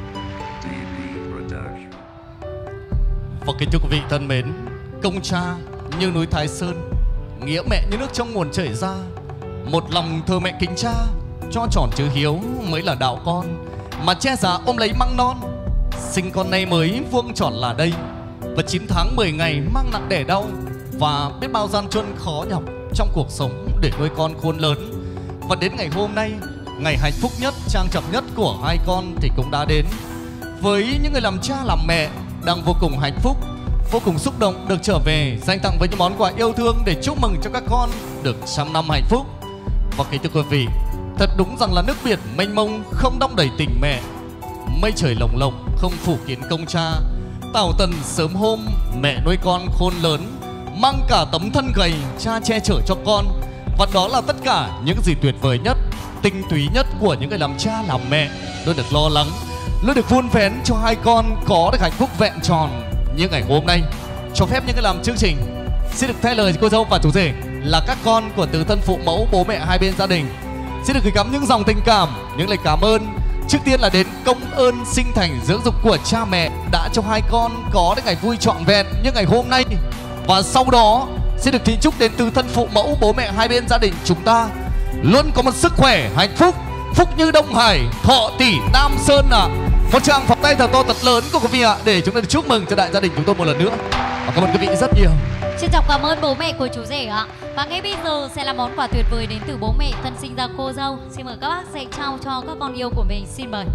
Và kính thưa quý vị thân mến, công cha như núi Thái Sơn, nghĩa mẹ như nước trong nguồn chảy ra, một lòng thờ mẹ kính cha, cho tròn chữ hiếu mới là đạo con, mà che già ôm lấy măng non, sinh con nay mới vuông tròn là đây, và 9 tháng 10 ngày mang nặng đẻ đau, và biết bao gian truân khó nhọc trong cuộc sống để nuôi con khôn lớn. Và đến ngày hôm nay, ngày hạnh phúc nhất, trang trọng nhất của hai con thì cũng đã đến. Với những người làm cha làm mẹ đang vô cùng hạnh phúc, vô cùng xúc động được trở về dành tặng với những món quà yêu thương để chúc mừng cho các con được 100 năm hạnh phúc. Và kính thưa quý vị, thật đúng rằng là nước biển mênh mông không đong đầy tình mẹ, mây trời lồng lộng không phủ kín công cha, tảo tần sớm hôm mẹ nuôi con khôn lớn, mang cả tấm thân gầy cha che chở cho con. Và đó là tất cả những gì tuyệt vời nhất, tinh túy nhất của những người làm cha làm mẹ luôn được lo lắng, luôn được vun vén cho hai con có được hạnh phúc vẹn tròn như ngày hôm nay. Cho phép những người làm chương trình xin được thay lời cô dâu và chú rể là các con của tứ thân phụ mẫu, bố mẹ hai bên gia đình xin được gửi gắm những dòng tình cảm, những lời cảm ơn. Trước tiên là đến công ơn sinh thành dưỡng dục của cha mẹ đã cho hai con có được ngày vui trọn vẹn như ngày hôm nay. Và sau đó xin được kính chúc đến tứ thân phụ mẫu, bố mẹ hai bên gia đình chúng ta luôn có một sức khỏe, hạnh phúc, phúc như Đông Hải, thọ tỷ Nam Sơn ạ. Một tràng pháo tay thật to thật lớn của quý vị ạ, để chúng ta được chúc mừng cho đại gia đình chúng tôi một lần nữa. Và cảm ơn quý vị rất nhiều. Xin trọng cảm ơn bố mẹ của chú rể ạ. Và ngay bây giờ sẽ là món quà tuyệt vời đến từ bố mẹ thân sinh ra cô dâu. Xin mời các bác sẽ trao cho các con yêu của mình. Xin mời.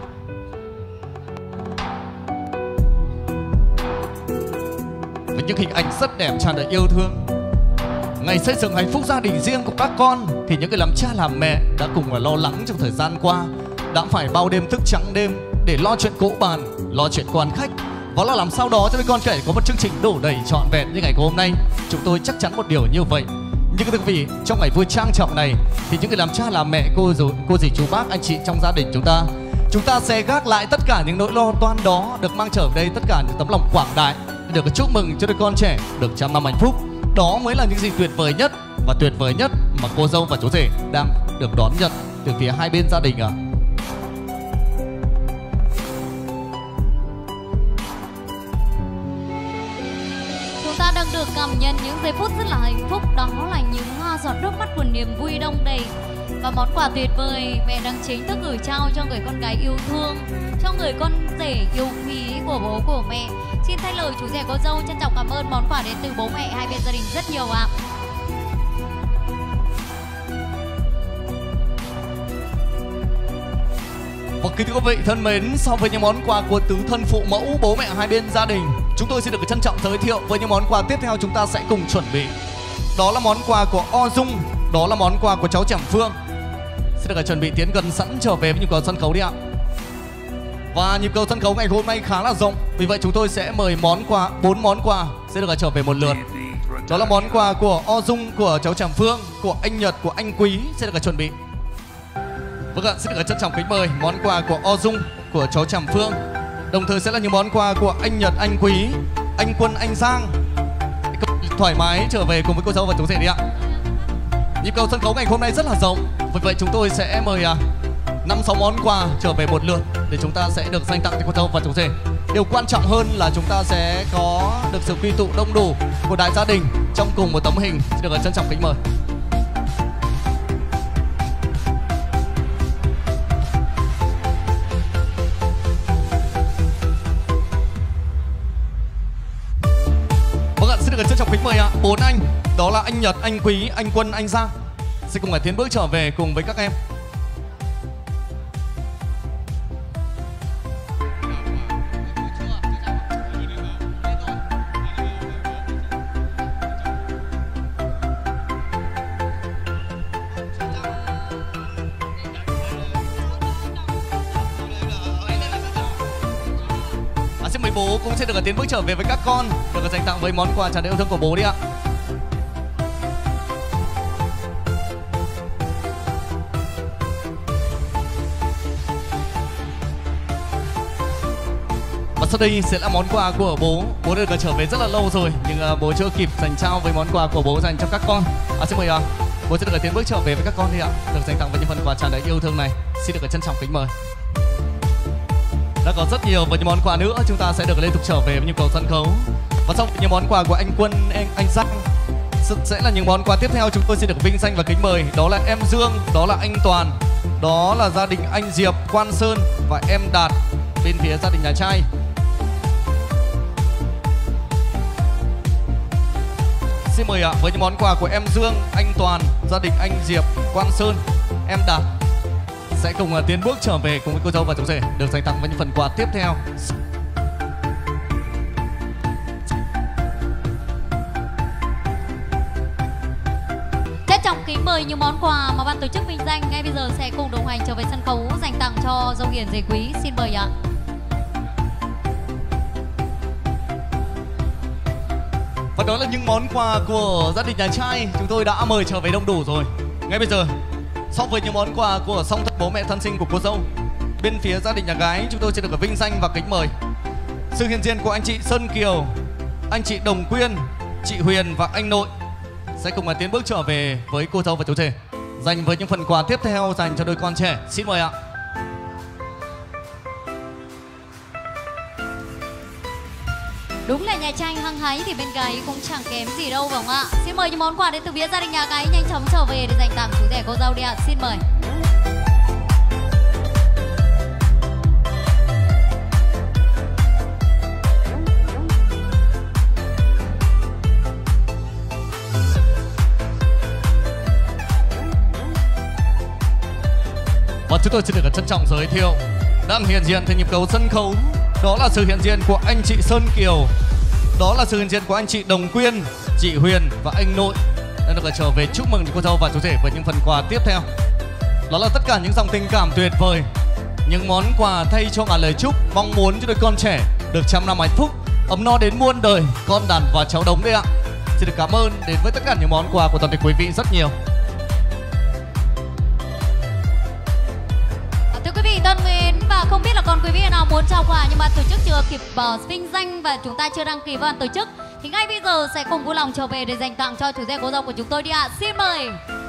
Với những hình ảnh rất đẹp tràn đầy yêu thương, ngày xây dựng hạnh phúc gia đình riêng của các con thì những người làm cha làm mẹ đã cùng lo lắng trong thời gian qua, đã phải bao đêm thức trắng đêm để lo chuyện cỗ bàn, lo chuyện quan khách và lo làm sao đó cho đứa con trẻ có một chương trình đủ đầy trọn vẹn như ngày hôm nay. Chúng tôi chắc chắn một điều như vậy. Nhưng thưa quý vị, trong ngày vui trang trọng này thì những người làm cha làm mẹ, cô dì chú bác anh chị trong gia đình chúng ta sẽ gác lại tất cả những nỗi lo toan đó, được mang trở về tất cả những tấm lòng quảng đại để được chúc mừng cho đứa con trẻ được 100 năm hạnh phúc. Đó mới là những gì tuyệt vời nhất và tuyệt vời nhất mà cô dâu và chú rể đang được đón nhận từ phía hai bên gia đình ạ. Chúng ta đang được cảm nhận những giây phút rất là hạnh phúc, đó là những giọt nước mắt của niềm vui đông đầy. Và món quà tuyệt vời mẹ đang chính thức gửi trao cho người con gái yêu thương, cho người con rể yêu quý của bố của mẹ. Xin thay lời chú rể cô dâu trân trọng cảm ơn món quà đến từ bố mẹ hai bên gia đình rất nhiều ạ. Và kính thưa quý vị thân mến, so với những món quà của tứ thân phụ mẫu bố mẹ hai bên gia đình, chúng tôi xin được trân trọng giới thiệu với những món quà tiếp theo chúng ta sẽ cùng chuẩn bị. Đó là món quà của O Dung, đó là món quà của cháu Trầm Phương. Xin được chuẩn bị tiến gần sẵn trở về với nhịp cầu sân khấu đi ạ. Và nhịp cầu sân khấu ngày hôm nay khá là rộng, vì vậy chúng tôi sẽ mời món quà, 4 món quà sẽ được trở về một lượt. Đó là món quà của O Dung, của cháu Trầm Phương, của anh Nhật, của anh Quý sẽ được chuẩn bị. Vâng ạ, xin được trân trọng kính mời món quà của O Dung, của cháu Trầm Phương. Đồng thời sẽ là những món quà của anh Nhật, anh Quý, anh Quân, anh Giang. Thoải mái trở về cùng với cô dâu và chú rể đi ạ. Nhịp cầu sân khấu ngày hôm nay rất là rộng, vì vậy chúng tôi sẽ mời 5-6 món quà trở về một lượt để chúng ta sẽ được dành tặng cho cô dâu và chú rể. Điều quan trọng hơn là chúng ta sẽ có được sự quy tụ đông đủ của đại gia đình trong cùng một tấm hình. Xin được trân trọng kính mời. Xin được trân trọng kính mời 4 anh, đó là anh Nhật, anh Quý, anh Quân, anh Giang sẽ cùng tiến bước trở về cùng với các em. Xin mời bố cũng sẽ được tiến bước trở về với các con, được dành tặng với món quà tràn đầy yêu thương của bố đi ạ. Và sau đây sẽ là món quà của bố. Bố được trở về rất là lâu rồi, nhưng bố chưa kịp dành trao với món quà của bố dành cho các con. Xin mời bố sẽ được tiến bước trở về với các con đi ạ, được dành tặng với những phần quà tràn đầy yêu thương này. Xin được trân trọng kính mời. Đã có rất nhiều với những món quà nữa, chúng ta sẽ được liên tục trở về với nhịp cầu sân khấu. Và sau những món quà của anh Quân, anh Giang sẽ là những món quà tiếp theo chúng tôi xin được vinh danh và kính mời. Đó là em Dương, đó là anh Toàn, đó là gia đình anh Diệp, Quan Sơn và em Đạt bên phía gia đình nhà trai. Xin mời với những món quà của em Dương, anh Toàn, gia đình anh Diệp, Quan Sơn, em Đạt sẽ cùng tiến bước trở về cùng với cô dâu và chú rể, được dành tặng với những phần quà tiếp theo. Trân trọng kính mời những món quà mà ban tổ chức vinh danh ngay bây giờ sẽ cùng đồng hành trở về sân khấu dành tặng cho dâu hiền rể quý. Xin mời ạ. Và đó là những món quà của gia đình nhà trai chúng tôi đã mời trở về đông đủ rồi. Ngay bây giờ, so với những món quà của song thân bố mẹ thân sinh của cô dâu, bên phía gia đình nhà gái chúng tôi sẽ được vinh danh và kính mời sự hiện diện của anh chị Sơn Kiều, anh chị Đồng Quyên, chị Huyền và anh Nội sẽ cùng tiến bước trở về với cô dâu và chú rể, dành với những phần quà tiếp theo dành cho đôi con trẻ. Xin mời ạ. Đúng là nhà trai hăng hái thì bên gái cũng chẳng kém gì đâu phải không ạ? Xin mời những món quà đến từ phía gia đình nhà gái nhanh chóng trở về để dành tặng chú rể cô dâu đi ạ. Xin mời. Và chúng tôi xin được trân trọng giới thiệu đang hiện diện trên nhịp cầu sân khấu, đó là sự hiện diện của anh chị Sơn Kiều, đó là sự hiện diện của anh chị Đồng Quyên, chị Huyền và anh Nội đã được trở về chúc mừng cô dâu và chú rể với những phần quà tiếp theo. Đó là tất cả những dòng tình cảm tuyệt vời, những món quà thay cho cả lời chúc mong muốn cho đôi con trẻ được trăm năm hạnh phúc, ấm no đến muôn đời, con đàn và cháu đống đấy ạ. Xin được cảm ơn đến với tất cả những món quà của toàn thể quý vị rất nhiều. Thưa quý vị thân mến, và không biết là còn quý vị nào muốn trao quà nhưng mà tổ chức chưa kịp vinh danh và chúng ta chưa đăng ký vào tổ chức thì ngay bây giờ sẽ cùng vui lòng trở về để dành tặng cho chú rể cô dâu của chúng tôi đi ạ. Xin mời.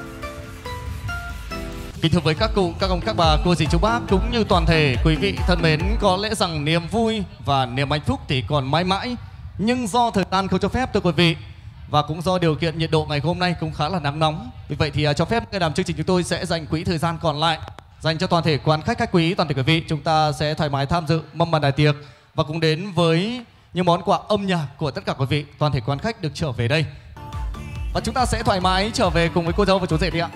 Kính thưa với các cụ, các ông, các bà, cô dì, chú bác cũng như toàn thể quý vị thân mến, có lẽ rằng niềm vui và niềm hạnh phúc thì còn mãi mãi, nhưng do thời gian không cho phép thưa quý vị, Và cũng do điều kiện nhiệt độ ngày hôm nay cũng khá là nắng nóng, vì vậy thì cho phép cái đàm chương trình chúng tôi sẽ dành quỹ thời gian còn lại dành cho toàn thể quan khách, khách quý, toàn thể quý vị. Chúng ta sẽ thoải mái tham dự mâm bàn đại tiệc và cũng đến với những món quà âm nhạc của tất cả quý vị, toàn thể quan khách được trở về đây. Và chúng ta sẽ thoải mái trở về cùng với cô dâu và chú rể đi ạ.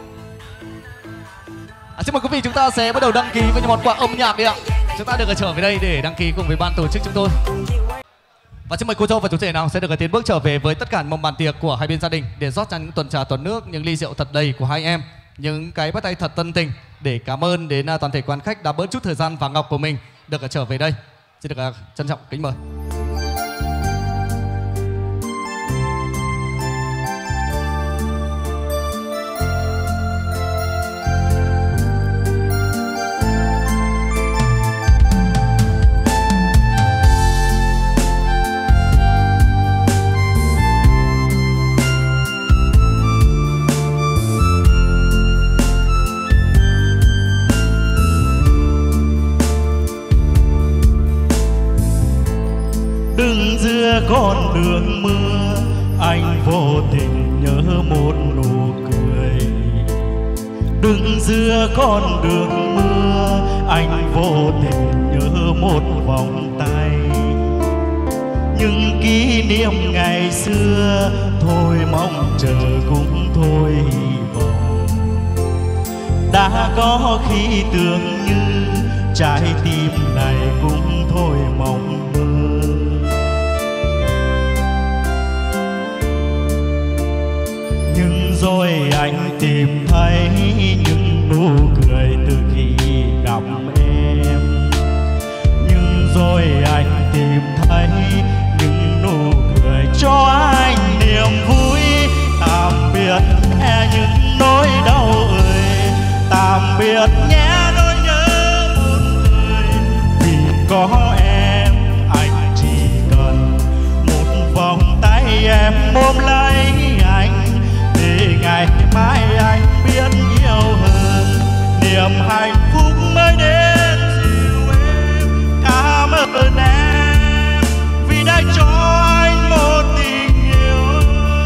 Xin mời quý vị, chúng ta sẽ bắt đầu đăng ký với những món quà âm nhạc đi ạ. Chúng ta được trở về đây để đăng ký cùng với ban tổ chức chúng tôi. Và xin mời cô dâu và chú rể nào sẽ được tiến bước trở về với tất cả mâm bàn tiệc của hai bên gia đình để rót ra những tuần trà tuần nước, những ly rượu thật đầy của hai em, những cái bắt tay thật tân tình để cảm ơn đến toàn thể quan khách đã bớt chút thời gian vàng ngọc của mình được trở về đây. Xin được trân trọng kính mời. Đứng giữa con đường mưa, anh vô tình nhớ một nụ cười. Đứng giữa con đường mưa, anh vô tình nhớ một vòng tay. Những kỷ niệm ngày xưa thôi mong chờ cũng thôi hy vọng. Đã có khi tưởng như trái tim này cũng thôi mong mơ. Nhưng rồi anh tìm thấy những nụ cười từ khi gặp em. Nhưng rồi anh tìm thấy những nụ cười cho anh niềm vui. Tạm biệt nhé những nỗi đau ơi, tạm biệt nhé nỗi nhớ muôn thời. Vì có em anh chỉ cần một vòng tay em ôm lấy anh, để ngày mai anh biết yêu hơn, niềm hạnh phúc mới đến dịu em. Cảm ơn em vì đã cho anh một tình yêu.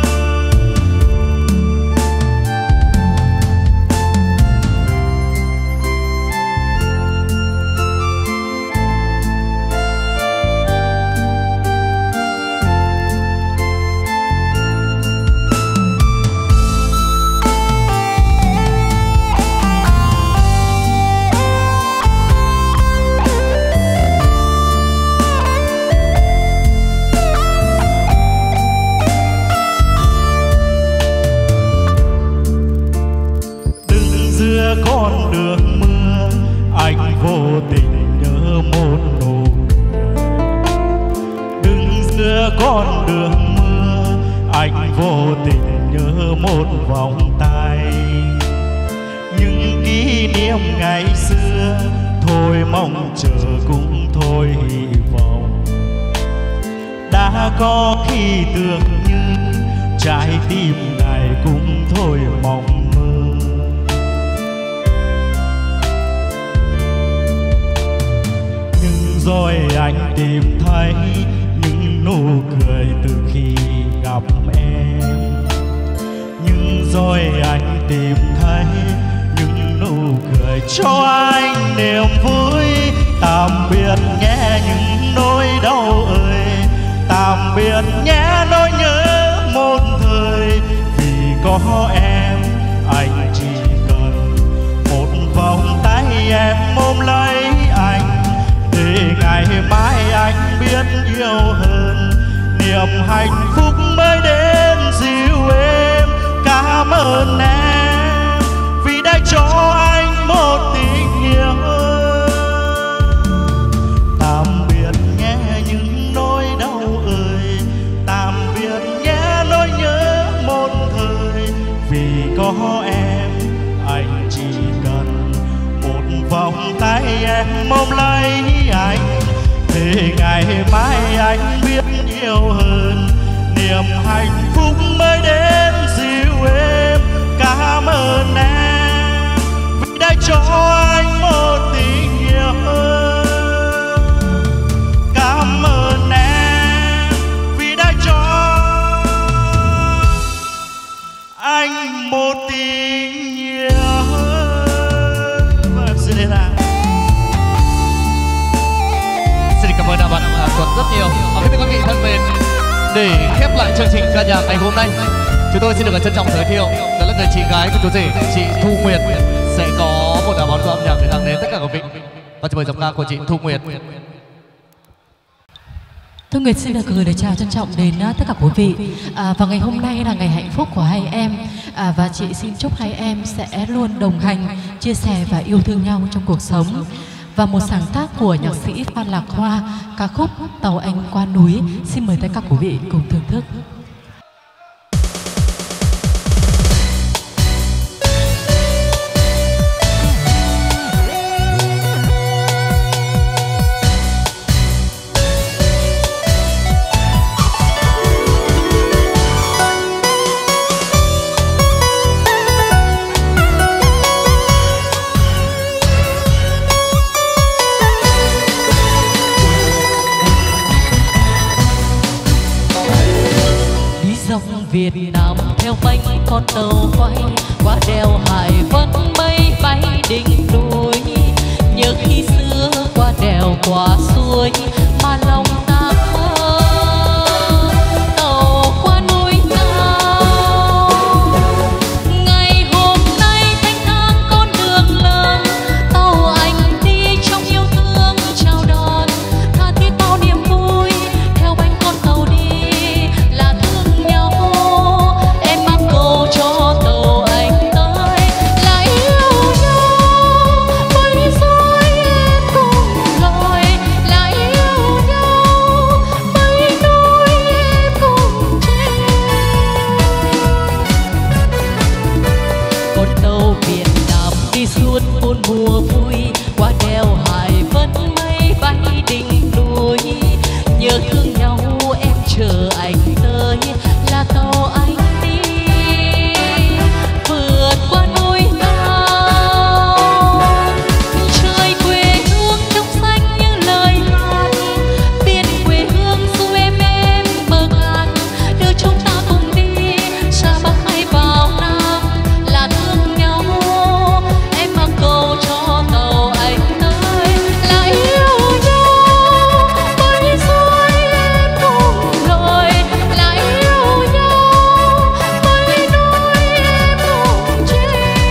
Con đường mưa, anh vô tình nhớ một nụ cười. Đứng giữa con đường mưa, anh vô tình nhớ một vòng tay. Những kỷ niệm ngày xưa thôi mong chờ cũng thôi hy vọng. Đã có khi tưởng như trái tim này cũng thôi mong mơ. Rồi anh tìm thấy những nụ cười từ khi gặp em. Nhưng rồi anh tìm thấy những nụ cười cho anh niềm vui. Tạm biệt nhé những nỗi đau ơi, tạm biệt nhé nỗi nhớ một thời. Vì có em anh chỉ cần một vòng tay em ôm lấy anh, để ngày mai anh biết yêu hơn, niềm hạnh phúc mới đến dịu em. Cảm ơn em vì đã cho anh một tình yêu. Tạm biệt nhé những nỗi đau ơi, tạm biệt nhé nỗi nhớ một thời. Vì có em anh chỉ cần một vòng tay em ôm lấy anh, để ngày mai anh biết yêu hơn, niềm hạnh phúc mới đến dịu em. Cảm ơn em vì đã cho anh một tình yêu. Cảm ơn em vì đã cho anh một tình nhớ. Vâng, xin lên ạ. Xin cảm ơn bạn Tuấn rất nhiều. Kính thưa quý vị thân mến, để khép lại chương trình ca nhạc ngày hôm nay, chúng tôi xin được trân trọng giới thiệu đó là người chị gái của chú rể, chị Thu Nguyệt sẽ có một món quà âm nhạc để tặng đến tất cả quý vị. Và xin mời giọng ca của chị Thu Nguyệt. Thu Nguyệt xin được gửi lời chào trân trọng đến tất cả quý vị. Và ngày hôm nay là ngày hạnh phúc của hai em, và chị xin chúc hai em sẽ luôn đồng hành, chia sẻ và yêu thương nhau trong cuộc sống. Và một sáng tác của nhạc sĩ Phan Lạc Hoa, ca khúc Tàu Anh Qua Núi, xin mời tất cả quý vị cùng thưởng thức. Việt Nam theo bánh con tàu quay qua đèo Hải Vân, mây bay đỉnh núi. Nhớ khi xưa qua đèo qua suối mà lòng ta mơ tàu qua núi cao. Ngày hôm nay thanh thang con đường lớn, tàu anh đi trong yêu thương chào đón, tha thiết bao niềm vui theo bánh con tàu đi là thương nhau. Cho tàu anh tới là yêu nhau, bối rối em cùng lối là yêu nhau, bối nỗi em cùng trên. Con tàu Việt Nam đi suốt bốn mùa vui, qua đèo Hải Vân mây bay đỉnh núi. Nhớ thương nhau em chờ anh tới là tàu anh qua núi cao. Trời quê hương trong xanh như lời hát, biển quê hương dù em bờ cạn. Đưa chúng ta cùng đi xa Bắc hay vào Nam là thương nhau. Em mang câu cho tàu anh tới là yêu nhau, bối rối em cùng lối là yêu nhau, bối nỗi em cùng trên.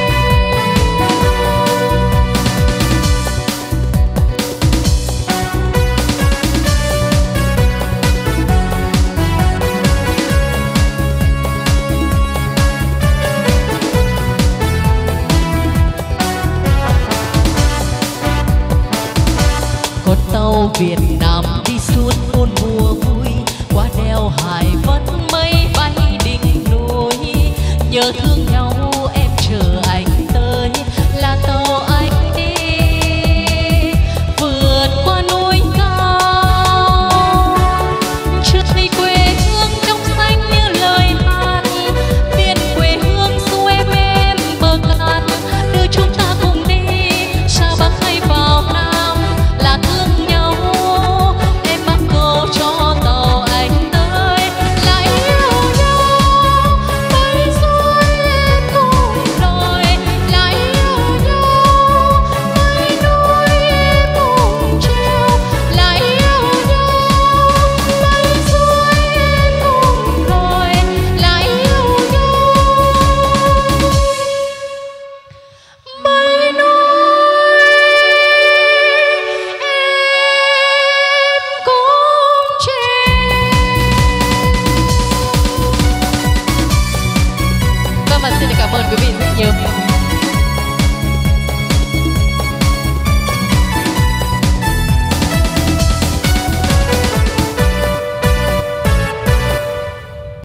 Con tàu Việt Nam đi suốt bốn mùa vui, qua đèo Hải Vân mây bay đỉnh núi. Nhớ thương nhau